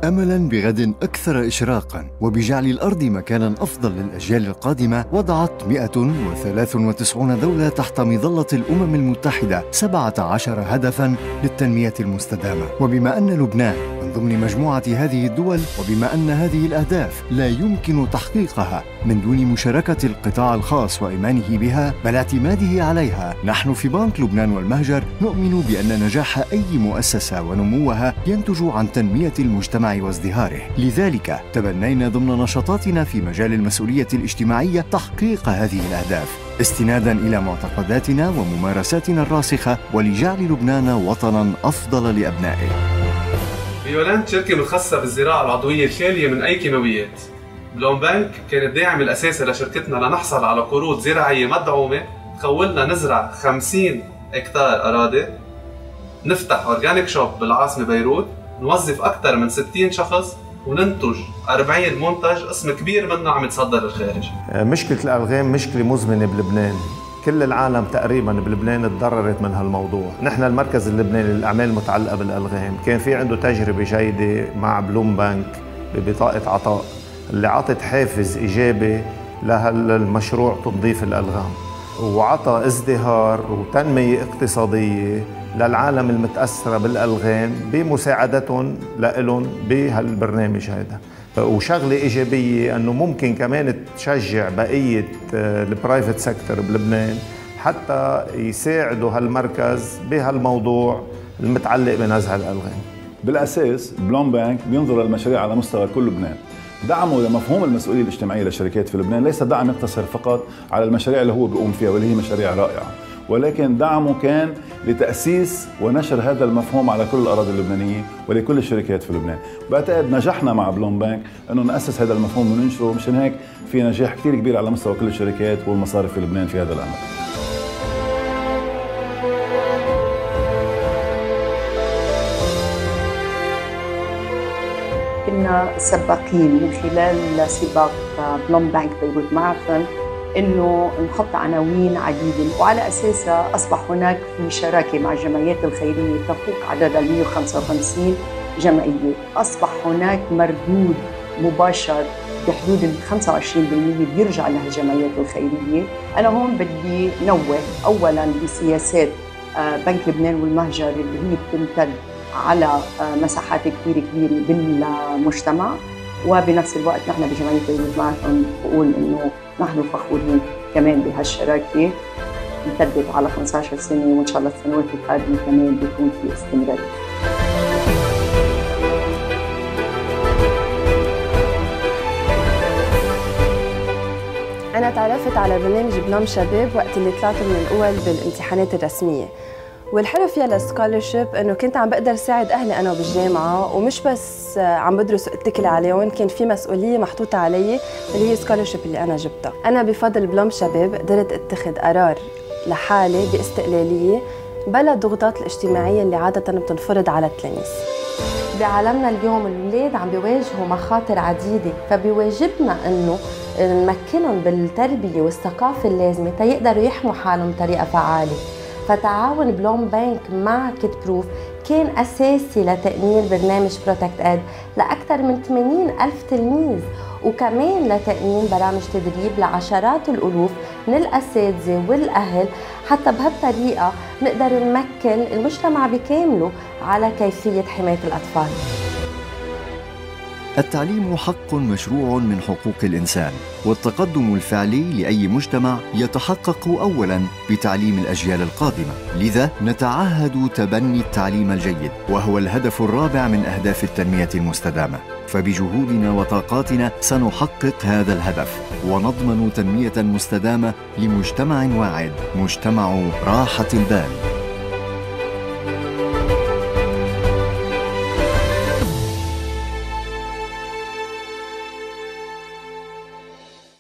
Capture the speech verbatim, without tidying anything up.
أملاً بغد أكثر إشراقاً وبجعل الأرض مكاناً أفضل للأجيال القادمة، وضعت مئة وثلاث وتسعون دولة تحت مظلة الأمم المتحدة سبعة عشر هدفاً للتنمية المستدامة. وبما أن لبنان من ضمن مجموعة هذه الدول، وبما أن هذه الأهداف لا يمكن تحقيقها من دون مشاركة القطاع الخاص وإيمانه بها بل اعتماده عليها، نحن في بنك لبنان والمهجر نؤمن بأن نجاح أي مؤسسة ونموها ينتج عن تنمية المجتمع وازدهاره. لذلك تبنينا ضمن نشاطاتنا في مجال المسؤولية الاجتماعية تحقيق هذه الأهداف، استناداً إلى معتقداتنا وممارساتنا الراسخة، ولجعل لبنان وطناً أفضل لأبنائه. فيولانت شركة متخصصة بالزراعة العضوية الخالية من أي كيماويات. بلوم بانك كان الداعم الأساسي لشركتنا لنحصل على قروض زراعية مدعومة تخولنا نزرع خمسين هكتار أراضي، نفتح أورجانيك شوب بالعاصمة بيروت، نوظف أكثر من ستين شخص، وننتج أربعين منتج قسم كبير منه عم يتصدر للخارج. مشكلة الألغام مشكلة مزمنة بلبنان، كل العالم تقريبا بلبنان تضررت من هالموضوع. نحن المركز اللبناني للأعمال المتعلقة بالألغام كان في عنده تجربة جيدة مع بلوم بانك ببطاقة عطاء اللي عطت حافز إيجابي لهالمشروع تنظيف الألغام، وعطى ازدهار وتنمية اقتصادية للعالم المتأثرة بالألغام بمساعدتهم لهم بهالبرنامج هذا. وشغلة إيجابية أنه ممكن كمان تشجع بقية البرايفت سيكتور بلبنان حتى يساعدوا هالمركز بهالموضوع المتعلق بنزع الألغام. بالأساس بلوم بانك بينظر للمشاريع على مستوى كل لبنان. دعمه لمفهوم المسؤولية الاجتماعية للشركات في لبنان ليس دعم يقتصر فقط على المشاريع اللي هو بيقوم فيها واللي هي مشاريع رائعة، ولكن دعمه كان لتأسيس ونشر هذا المفهوم على كل الأراضي اللبنانية ولكل الشركات في لبنان. بعتقد نجحنا مع بلوم بانك أنه نأسس هذا المفهوم وننشره، مشان هيك في نجاح كثير كبير على مستوى كل الشركات والمصارف في لبنان في هذا الأمر. كنا سباقين من خلال سباق بلوم بانك بيروت ماراثون انه نحط عناوين عديده، وعلى اساسها اصبح هناك في شراكه مع الجمعيات الخيريه تفوق عدد ال مئة وخمسة وخمسين جمعيه. اصبح هناك مردود مباشر بحدود ال خمسة وعشرين بالمئة بيرجع للجمعيات الخيريه. انا هون بدي نوه اولا بسياسات بنك لبنان والمهجر اللي هي بتمتد على مساحات كثير كبيره بالمجتمع، وبنفس الوقت نحن بجمعيه بيروت ماراثون بقول انه نحن فخورين كمان بهالشراكه امتدت على خمسة عشر سنه، وان شاء الله السنوات القادمه كمان بيكون في استمراريه. أنا تعرفت على برنامج بلوم شباب وقت اللي طلعت من الأول بالامتحانات الرسمية، والحلو فيها للسكولرشيب انه كنت عم بقدر ساعد اهلي انا بالجامعه، ومش بس عم بدرس واتكل عليهم، كان في مسؤوليه محطوطه علي اللي هي سكولرشيب اللي انا جبتها. انا بفضل بلوم شباب قدرت اتخذ قرار لحالي باستقلاليه بلا ضغوطات الاجتماعيه اللي عاده بتنفرض على التلاميذ. بعالمنا اليوم الأولاد عم بيواجهوا مخاطر عديدة، فبيواجبنا انه نمكنهم بالتربيه والثقافه اللازمه تيقدروا يحموا حالهم بطريقه فعاله. فتعاون بلوم بانك مع كيد بروف كان أساسي لتأمين برنامج بروتكت إد لأكثر من ثمانين ألف تلميذ، وكمان لتأمين برامج تدريب لعشرات الألوف من الأساتذة والأهل، حتى بهالطريقة نقدر نمكن المجتمع بكامله على كيفية حماية الأطفال. التعليم حق مشروع من حقوق الإنسان، والتقدم الفعلي لأي مجتمع يتحقق أولاً بتعليم الأجيال القادمة. لذا نتعهد تبني التعليم الجيد، وهو الهدف الرابع من أهداف التنمية المستدامة. فبجهودنا وطاقاتنا سنحقق هذا الهدف، ونضمن تنمية مستدامة لمجتمع واعد، مجتمع راحة البال.